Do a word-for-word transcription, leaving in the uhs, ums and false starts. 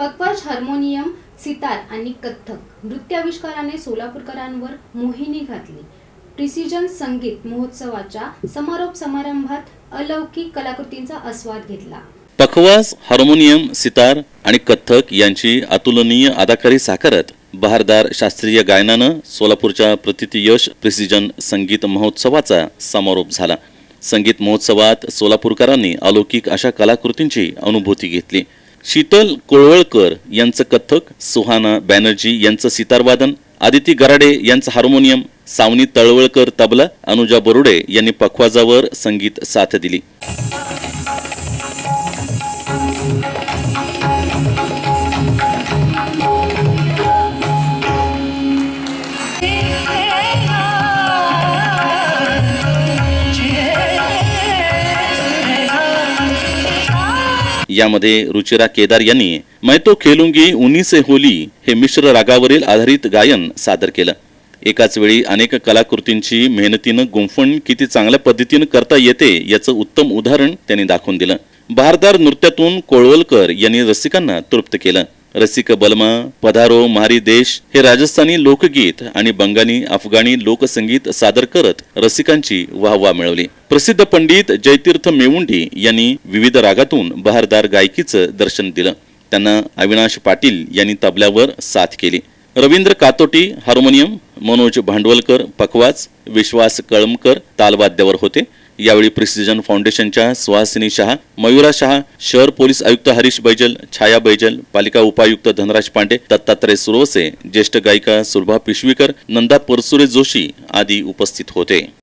पखवाज, हार्मोनियम, सितार आणि कथ्थक नृत्याविष्काराने सोलापूरकरांवर मोहिनी घातली। प्रिसिजन संगीत महोत्सवाच्या समारोप समारंभात अलौकिक कलाकृतींचा आस्वाद घेतला। पखवाज, हार्मोनियम, सितार आणि कथ्थक यांची अतुलनीय अदाकारी साकारत बहारदार शास्त्रीय गायनानं सोलापूरच्या प्रतिथयश प्रिसिजन संगीत महोत्सवाचा समारोप झाला। संगीत महोत्सवात सोलापूरकरांनी अलौकिक अशा कलाकृतींची अनुभूती घेतली। शीतल कोळवळकर यांचं कथ्थक, सुहाना बॅनर्जी यांचं सितारवादन, आदिती गराडे यांचं हार्मोनियम, सावनी तळवळकर तबला, अनुजा बोरुडे यांनी पखवाजावर संगीत साथ दिली। यामध्ये रुचिरा केदार यांनी मैं तो खेलूंगी उन्हीं से होली हे मिश्र रागावरील आधारित गायन सादर केलं। एकाच वेळी अनेक कलाकृतींची मेहनतीनं गुंफण किती चांगल्या पद्धतीने करता येते याचं उत्तम उदाहरण त्यांनी दाखवून दिलं। बहारदार नृत्यातून कोळवळकर यांनी रसिकांना तृप्त केलं। रसिक बलमा, पधारो मारी देश हे राजस्थानी लोकगीत आणि बंगाली अफगाणी लोकसंगीत सादर करत रसिकांची वाहवा मिळवली। प्रसिद्ध पंडित जयतीर्थ मेवुंडी यांनी विविध रागातून बहारदार गायकीचं दर्शन दिलं। त्यांना अविनाश पाटील यांनी तबल्यावर साथ केली। रवींद्र कातोटी हार्मोनियम, मनोज भांडवलकर पखवाज, विश्वास कळमकर तालवाद्यावर होते। यावेळी प्रिसिजन फाउंडेशनच्या सुहासिनी शहा, मयुरा शहा, शहर पोलीस आयुक्त हरीश बैजल, छाया बैजल, पालिका उपायुक्त धनराज पांडे, दत्तात्रय सुरवसे, ज्येष्ठ गायिका सुलभा पिशवीकर, नंदा परसुरे जोशी आदी उपस्थित होते।